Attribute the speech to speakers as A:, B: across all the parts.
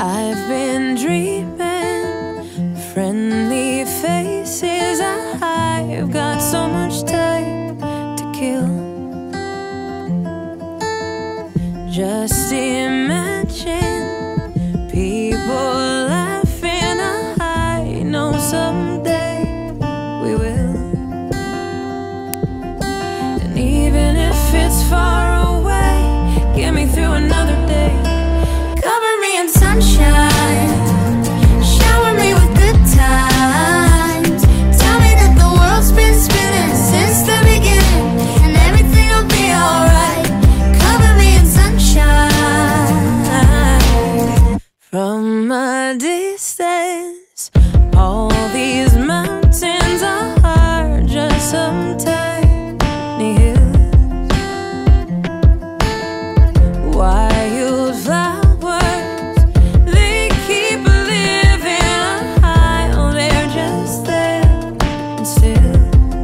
A: I've been dreaming, friendly faces. I've got so much time to kill. Just imagine people laughing. I know someday we will. And even if it's far away, get me through another day. Cover me in sunshine, shower me with good times. Tell me that the world's been spinning since the beginning, and everything will be alright. Cover me in sunshine. From a distance, all these mountains are just some tiny hills. Wildflowers, they keep living high. Oh, they're just there and still.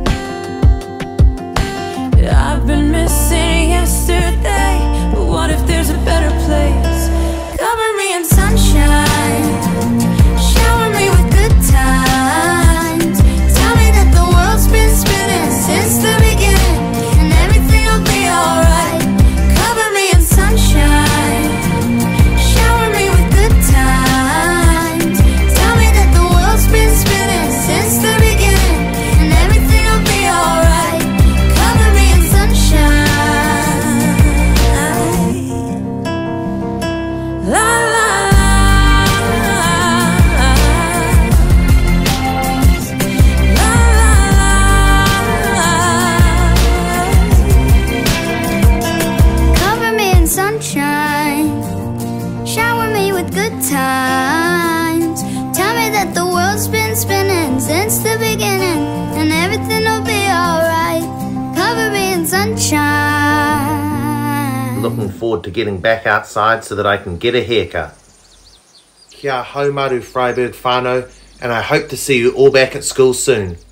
A: I've been missing yesterday, but what if there's a better place? Cover me in sunshine, shower me with good times. Tell me that the world's been spinning since the beginning, and everything will be alright. Cover me in sunshine, shower me with good times. Tell me that the world's been spinning since the beginning, and everything will be alright. Cover me in sunshine. La la Cover me in sunshine, shower me with good times. Tell me that the world's been spinning since the beginning, and everything will be alright. Cover me in sunshine.
B: Looking forward to getting back outside so that I can get a haircut. Kia hau maru Freyberg whānau, and I hope to see you all back at school soon.